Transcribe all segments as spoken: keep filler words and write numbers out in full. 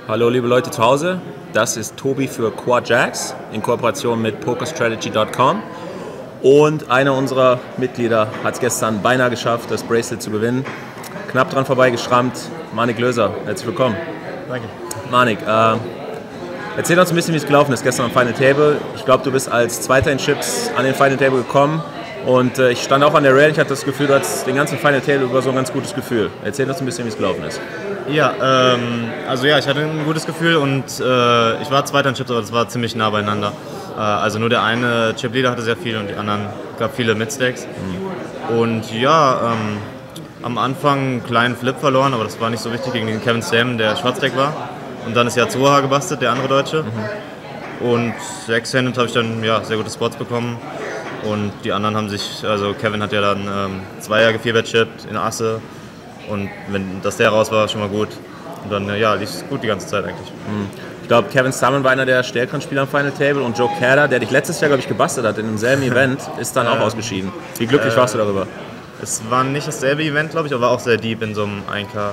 Hallo liebe Leute zu Hause, das ist Tobi für QuadJacks in Kooperation mit poker strategy punkt com und einer unserer Mitglieder hat es gestern beinahe geschafft, das Bracelet zu gewinnen. Knapp dran vorbeigeschrammt, Manig Loeser, herzlich willkommen. Danke. Manig, äh, erzähl uns ein bisschen, wie es gelaufen ist gestern am Final Table. Ich glaube, du bist als Zweiter in Chips an den Final Table gekommen und äh, ich stand auch an der Rail, ich hatte das Gefühl, du hattest den ganzen Final Table über so ein ganz gutes Gefühl. Erzähl uns ein bisschen, wie es gelaufen ist. Ja, ähm, also ja, ich hatte ein gutes Gefühl und äh, ich war Zweiter in Chips, aber das war ziemlich nah beieinander. Äh, also nur der eine Chip-Leader hatte sehr viel und die anderen gab viele Mid-Stacks. Mhm. Und ja, ähm, am Anfang einen kleinen Flip verloren, aber das war nicht so wichtig gegen den Kevin Stam, der Schwarzdeck war. Und dann ist ja Zoha gebastelt, der andere Deutsche. Mhm. Und sechs-handed habe ich dann ja, sehr gute Spots bekommen. Und die anderen haben sich, also Kevin hat ja dann ähm, Zweier gefierbetchippt in Asse. Und wenn das der raus war, schon mal gut. Und dann ja, lief es gut die ganze Zeit eigentlich. Ich glaube, Kevin Stam war einer der stärkeren Spieler am Final Table und Joe Kerder, der dich letztes Jahr, glaube ich, gebastelt hat in demselben Event, ist dann auch äh, ausgeschieden. Wie glücklich äh, warst du darüber? Es war nicht dasselbe Event, glaube ich, aber auch sehr deep in so einem ein K.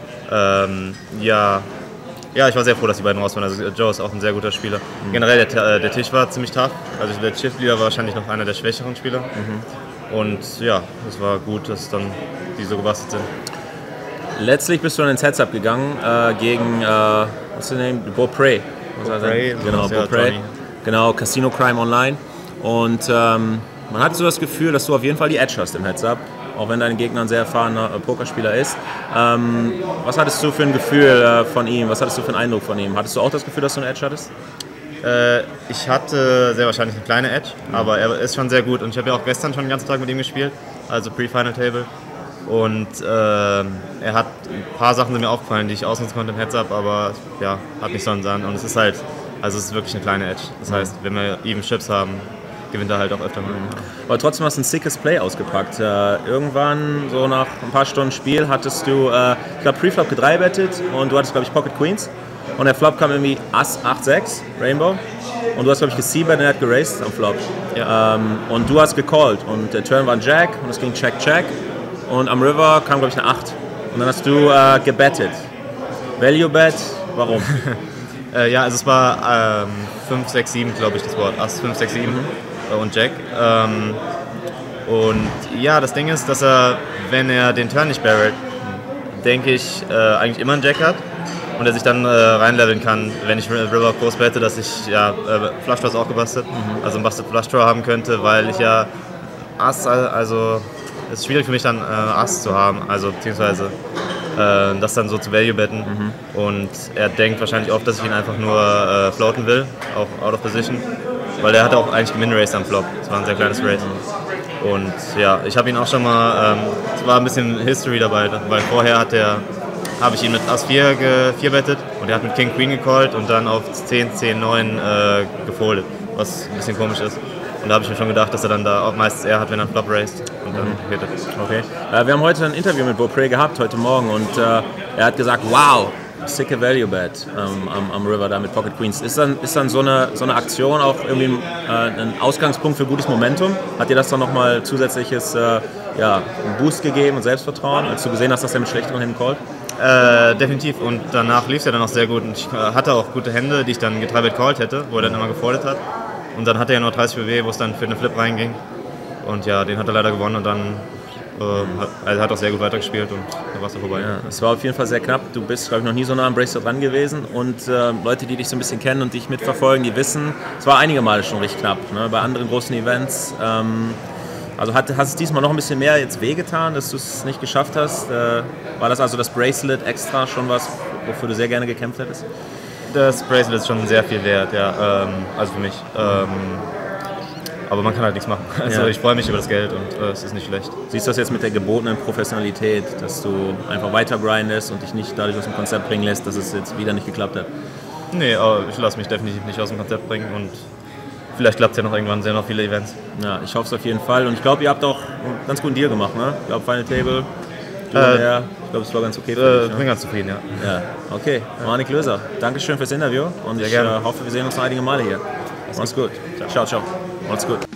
Ähm, ja, ja, ich war sehr froh, dass die beiden raus waren. Also Joe ist auch ein sehr guter Spieler. Mhm. Generell, der, der Tisch war ziemlich tough. Also der Chip-Leader war wahrscheinlich noch einer der schwächeren Spieler. Mhm. Und ja, es war gut, dass dann die so gebastelt sind. Letztlich bist du dann ins Heads-Up gegangen äh, gegen, äh, what's the name? Beaupre. Beaupre, genau, Beaupre. Genau, Casino Crime Online. Und ähm, man hatte so das Gefühl, dass du auf jeden Fall die Edge hast im Heads-Up, auch wenn dein Gegner ein sehr erfahrener äh, Pokerspieler ist. Ähm, was hattest du für ein Gefühl äh, von ihm? Was hattest du für einen Eindruck von ihm? Hattest du auch das Gefühl, dass du eine Edge hattest? Äh, ich hatte sehr wahrscheinlich eine kleine Edge, mhm. aber er ist schon sehr gut. Und ich habe ja auch gestern schon den ganzen Tag mit ihm gespielt, also Pre-Final Table. Und äh, er hat ein paar Sachen sind mir aufgefallen, die ich ausnutzen konnte im Heads-Up, aber ja, hat nicht so einen Sand. Und es ist halt, also es ist wirklich eine kleine Edge. Das heißt, wenn wir even Chips haben, gewinnt er halt auch öfter mal. Aber trotzdem hast du ein sickes Play ausgepackt. Äh, irgendwann, so nach ein paar Stunden Spiel, hattest du, äh, ich glaube, Preflop gedreibettet und du hattest, glaube ich, Pocket Queens. Und der Flop kam irgendwie Ass acht sechs, Rainbow. Und du hast, glaube ich, gesiebert und er hat geraced am Flop. Ja. Ähm, und du hast gecallt. Und der Turn war ein Jack und es ging Check-Check. Und am River kam, glaube ich, eine acht. Und dann hast du äh, gebettet. Value Bet, warum? äh, ja, also es war ähm, fünf, sechs, sieben, glaube ich, das Wort. Ass fünf, sechs, sieben mhm. und Jack. Ähm, und ja, das Ding ist, dass er, wenn er den Turn nicht barrelt, denke ich, äh, eigentlich immer einen Jack hat. Und er sich dann äh, reinleveln kann, wenn ich River groß bette, dass ich ja äh, Flush Draws auch gebastelt, mhm. also einen Busted Flush Draw haben könnte, weil ich ja Ass, also es ist schwierig für mich dann äh, Ass zu haben, also beziehungsweise äh, das dann so zu Value betten. Mhm. Und er denkt wahrscheinlich oft, dass ich ihn einfach nur äh, floaten will, auch out of position, weil er hatte auch eigentlich gemin-raced am Flop. Es war ein sehr kleines Race. Mhm. Und ja, ich habe ihn auch schon mal, ähm, es war ein bisschen History dabei, weil vorher hat er habe ich ihn mit Ass vier gefierbettet und er hat mit King Queen gecallt und dann auf zehn, zehn, neun äh, gefoldet, was ein bisschen komisch ist. Und da habe ich mir schon gedacht, dass er dann da auch meistens er hat, wenn er einen Flop raced und dann mhm. hittet. Okay. Äh, wir haben heute ein Interview mit Beaupre gehabt, heute Morgen, und äh, er hat gesagt, wow, sicke Value Bet ähm, am, am River da mit Pocket Queens. Ist dann, ist dann so, eine, so eine Aktion auch irgendwie äh, ein Ausgangspunkt für gutes Momentum? Hat dir das dann nochmal zusätzliches äh, ja, einen Boost gegeben und Selbstvertrauen, als du gesehen hast, dass er mit schlechteren Händen callt? Äh, definitiv, und danach lief es ja dann auch sehr gut und ich äh, hatte auch gute Hände, die ich dann getreibet called hätte, wo er dann immer gefoldet hat, und dann hatte er ja nur dreißig B W, wo es dann für eine Flip reinging und ja, den hat er leider gewonnen und dann äh, hat, also hat auch sehr gut weitergespielt und dann war es vorbei. Ja, es war auf jeden Fall sehr knapp, du bist, glaube ich, noch nie so nah am Bracelet dran gewesen und äh, Leute, die dich so ein bisschen kennen und dich mitverfolgen, die wissen, es war einige Male schon richtig knapp, ne? Bei anderen großen Events. Ähm, Also hat, hast es diesmal noch ein bisschen mehr jetzt wehgetan, dass du es nicht geschafft hast? Äh, war das also das Bracelet extra schon was, wofür du sehr gerne gekämpft hättest? Das Bracelet ist schon sehr viel wert, ja, ähm, also für mich. Ähm, aber man kann halt nichts machen. Also ja. Ich freue mich über das Geld und äh, es ist nicht schlecht. Siehst du das jetzt mit der gebotenen Professionalität, dass du einfach weiter grindest und dich nicht dadurch aus dem Konzept bringen lässt, dass es jetzt wieder nicht geklappt hat? Nee, aber ich lasse mich definitiv nicht aus dem Konzept bringen und vielleicht klappt es ja noch irgendwann, sehr noch viele Events. Ja, ich hoffe es auf jeden Fall. Und ich glaube, ihr habt auch einen ganz guten Deal gemacht, ne? Ich glaube, Final Table, du äh, der, ich glaube, es war ganz okay für äh, dich. Ich bin ne? ganz zufrieden, ja. Ja, okay. Manig Loeser, Dankeschön fürs Interview und sehr ich gerne. Äh, hoffe, wir sehen uns noch einige Male hier. Mach's gut. Ciao, ciao. Macht's gut.